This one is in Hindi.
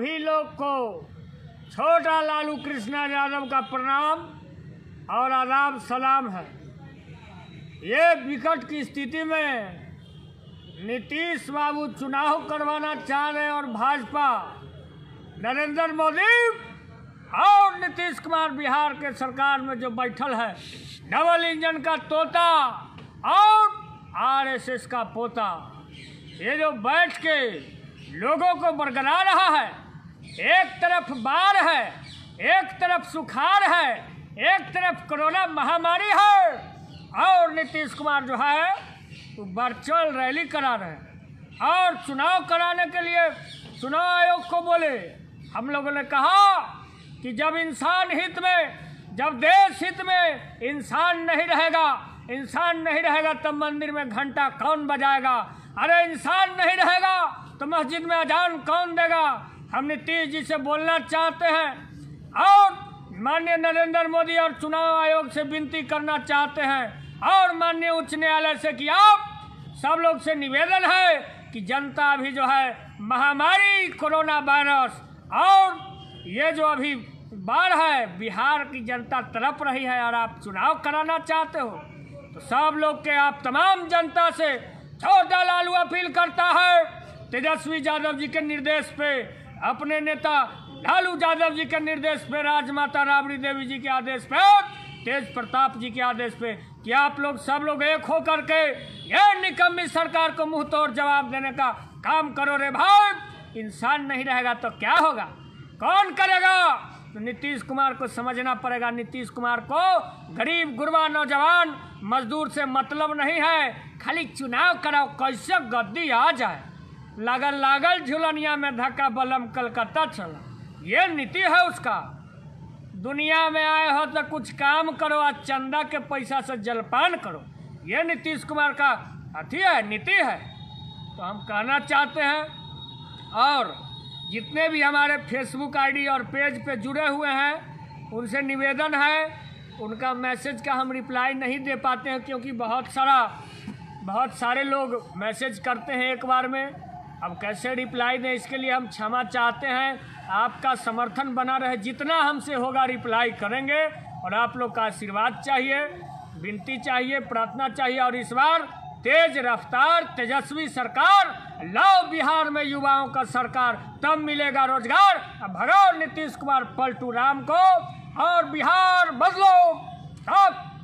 सभी लोग को छोटा लालू कृष्ण यादव का प्रणाम और आदाब सलाम है। ये विकट की स्थिति में नीतीश बाबू चुनाव करवाना चाह रहे हैं और भाजपा नरेंद्र मोदी और नीतीश कुमार बिहार के सरकार में जो बैठल है, डबल इंजन का तोता और आरएसएस का पोता, ये जो बैठ के लोगों को बरगला रहा है। एक तरफ बाढ़ है, एक तरफ सुखाड़ है, एक तरफ कोरोना महामारी है और नीतीश कुमार जो है वो वर्चुअल रैली करा रहे हैं और चुनाव कराने के लिए चुनाव आयोग को बोले। हम लोगों ने कहा कि जब इंसान हित में, जब देश हित में इंसान नहीं रहेगा तब मंदिर में घंटा कौन बजाएगा? अरे इंसान नहीं रहेगा तो मस्जिद में अजान कौन देगा? हम नीतीश जी से बोलना चाहते हैं और माननीय नरेंद्र मोदी और चुनाव आयोग से विनती करना चाहते हैं और माननीय उच्च न्यायालय से कि आप सब लोग से निवेदन है कि जनता अभी जो है महामारी कोरोना वायरस और ये जो अभी बाढ़ है, बिहार की जनता तड़प रही है और आप चुनाव कराना चाहते हो तो सब लोग के आप तमाम जनता से छोटा लालू अपील करता है। तेजस्वी यादव जी के निर्देश पे, अपने नेता लालू यादव जी के निर्देश पे, राजमाता राबड़ी देवी जी के आदेश पे, तेज प्रताप जी के आदेश पे कि आप लोग सब लोग एक हो करके ये निकम्मी सरकार को मुंह तोड़ जवाब देने का काम करो रे भाई। इंसान नहीं रहेगा तो क्या होगा? कौन करेगा? तो नीतीश कुमार को समझना पड़ेगा। नीतीश कुमार को गरीब गुरबा नौजवान मजदूर से मतलब नहीं है, खाली चुनाव कराओ, कैसे गद्दी आ जाए। लागल झुलनिया में धक्का बलम कलकत्ता चला, ये नीति है उसका। दुनिया में आए हो तो कुछ काम करो, आज चंदा के पैसा से जलपान करो, ये नीतीश कुमार का अथी है, नीति है। तो हम कहना चाहते हैं और जितने भी हमारे फेसबुक आईडी और पेज पे जुड़े हुए हैं उनसे निवेदन है, उनका मैसेज का हम रिप्लाई नहीं दे पाते हैं क्योंकि बहुत सारे लोग मैसेज करते हैं एक बार में। अब कैसे रिप्लाई दें, इसके लिए हम क्षमा चाहते हैं। आपका समर्थन बना रहे, जितना हमसे होगा रिप्लाई करेंगे और आप लोग का आशीर्वाद चाहिए, विनती चाहिए, प्रार्थना चाहिए। और इस बार तेज रफ्तार तेजस्वी सरकार लाओ, बिहार में युवाओं का सरकार, तब मिलेगा रोजगार। अब भगाओ नीतीश कुमार पलटू राम को और बिहार बदलो। अब